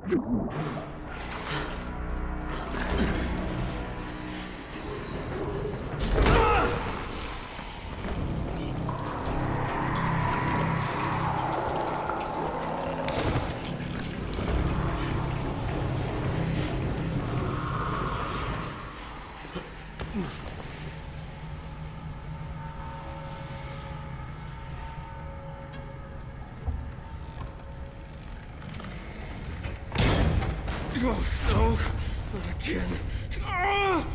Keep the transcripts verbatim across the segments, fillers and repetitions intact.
Oh, no, not again. Ah!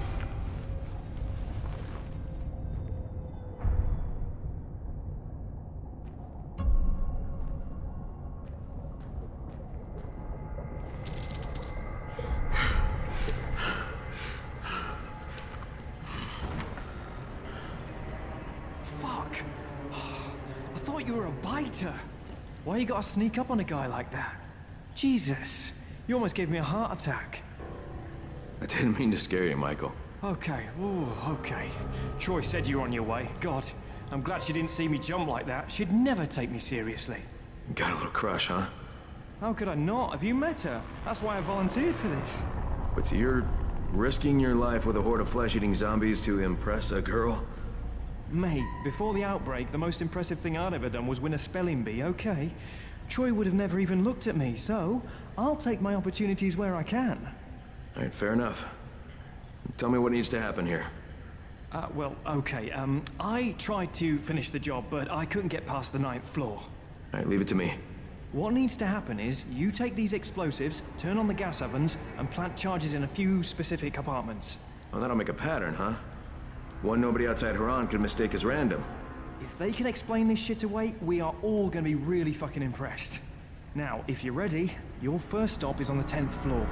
Fuck. I thought you were a biter. Why you gotta sneak up on a guy like that? Jesus. You almost gave me a heart attack. I didn't mean to scare you, Michael. Okay, ooh, okay. Troy said you were on your way. God, I'm glad she didn't see me jump like that. She'd never take me seriously. Got a little crush, huh? How could I not? Have you met her? That's why I volunteered for this. But you're risking your life with a horde of flesh-eating zombies to impress a girl? Mate, before the outbreak, the most impressive thing I'd ever done was win a spelling bee, okay? Troy would have never even looked at me, so I'll take my opportunities where I can. All right, fair enough. Tell me what needs to happen here. Uh, well, okay, um, I tried to finish the job, but I couldn't get past the ninth floor. All right, leave it to me. What needs to happen is, you take these explosives, turn on the gas ovens, and plant charges in a few specific apartments. Well, that'll make a pattern, huh? One nobody outside Haran could mistake as random. If they can explain this shit away, we are all gonna be really fucking impressed. Now, if you're ready, your first stop is on the tenth floor.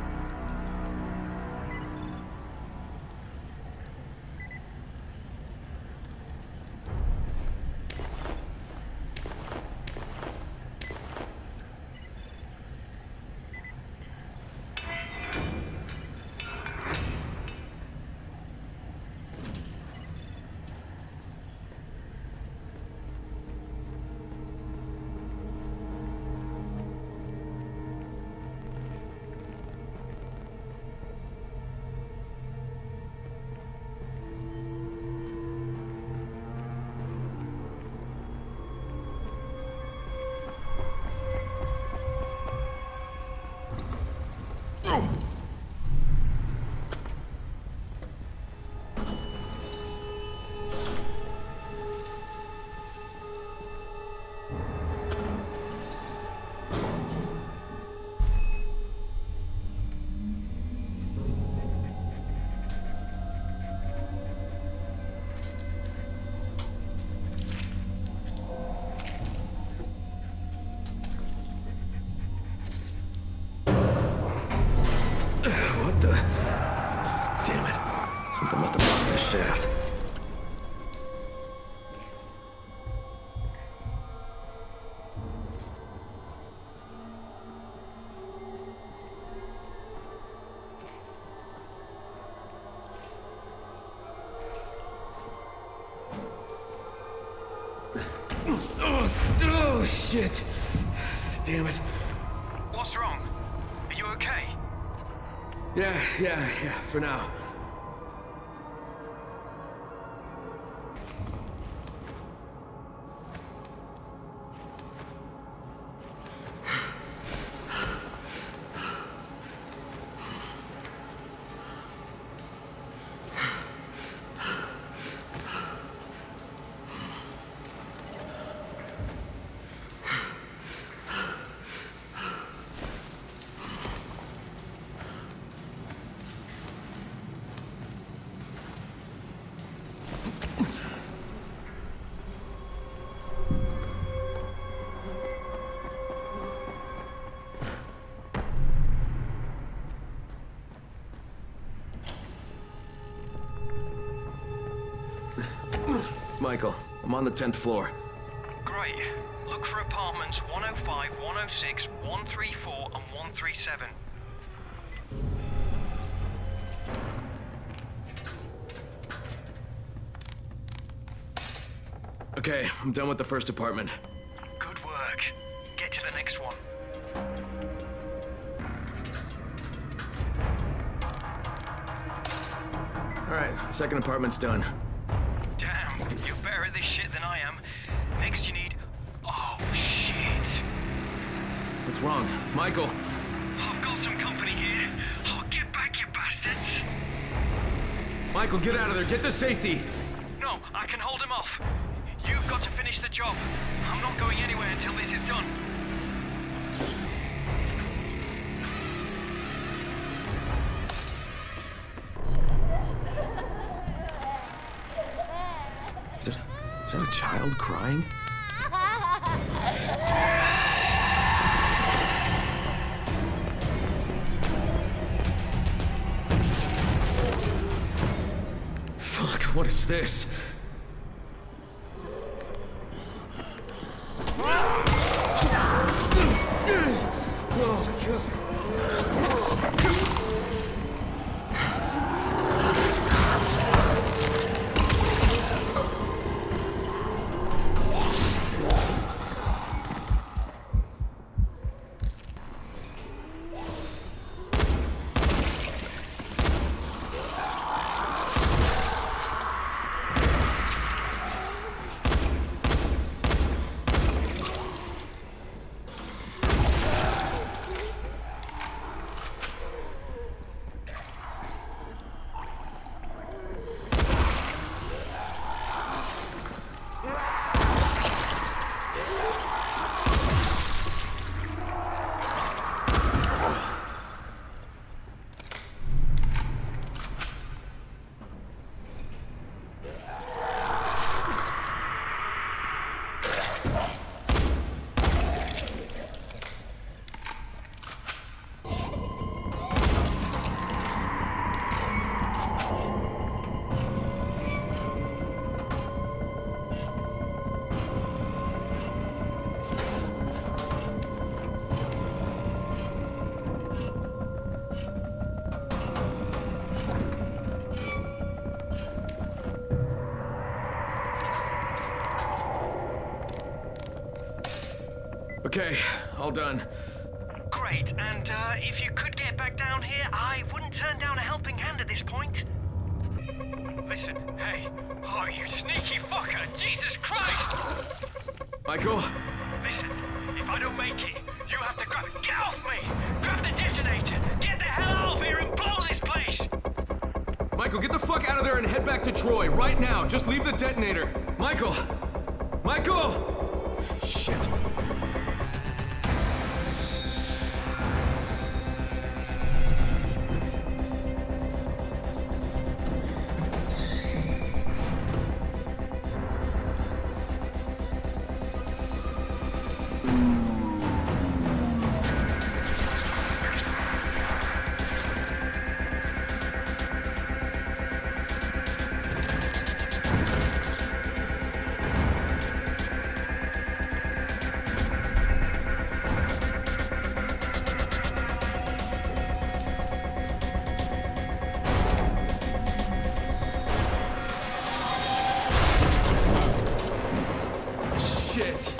What the? Damn it. Something must have blocked this shaft. Oh, oh, shit. Damn it. What's wrong? Are you okay? Yeah, yeah, yeah, for now. Michael, I'm on the tenth floor. Great. Look for apartments one oh five, one oh six, one thirty-four, and one thirty-seven. Okay, I'm done with the first apartment. Good work. Get to the next one. Second apartment's done. Damn, you're better at this shit than I am. Next you need... Oh, shit. What's wrong? Michael! I've got some company here. Oh, get back, you bastards! Michael, get out of there! Get to safety! No, I can hold him off. You've got to finish the job. I'm not going anywhere until this is done. Is that, is that a child crying? Fuck, what is this? Oh, God. Okay, all done. Great, and uh, if you could get back down here, I wouldn't turn down a helping hand at this point. Listen, hey. Oh, you sneaky fucker! Jesus Christ! Michael? Listen, if I don't make it, you have to grab... Get off me! Grab the detonator! Get the hell out of here and blow this place! Michael, get the fuck out of there and head back to Troy, right now! Just leave the detonator! Michael! Michael! Shit. Shit!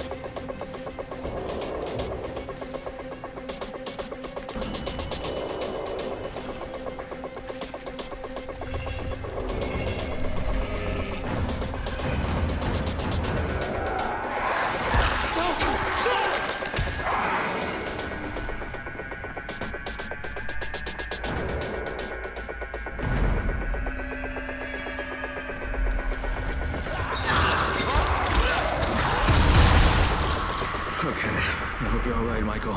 Okay, I hope you're all right, Michael.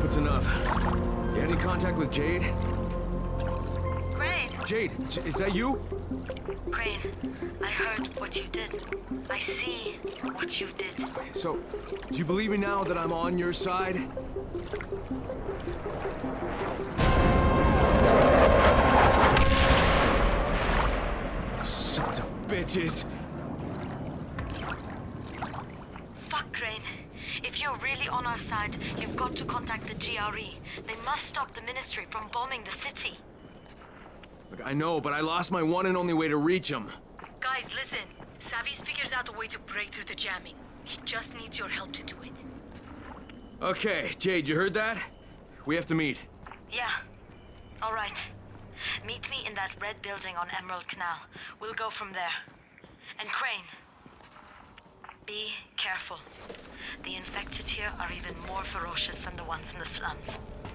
it's enough. You had any contact with Jade? Crane! Jade, J- is that you? Crane, I heard what you did. I see what you did. Okay, so, do you believe me now that I'm on your side? Sons of bitches! Fuck, Crane. If you're really on our side, you've got to contact the G R E. They must stop the Ministry from bombing the city. Look, I know, but I lost my one and only way to reach him. Guys, listen. Savvy's figured out a way to break through the jamming. He just needs your help to do it. Okay, Jade, you heard that? We have to meet. Yeah. All right. Meet me in that red building on Emerald Canal. We'll go from there. And Crane, be careful. The infected here are even more ferocious than the ones in the slums.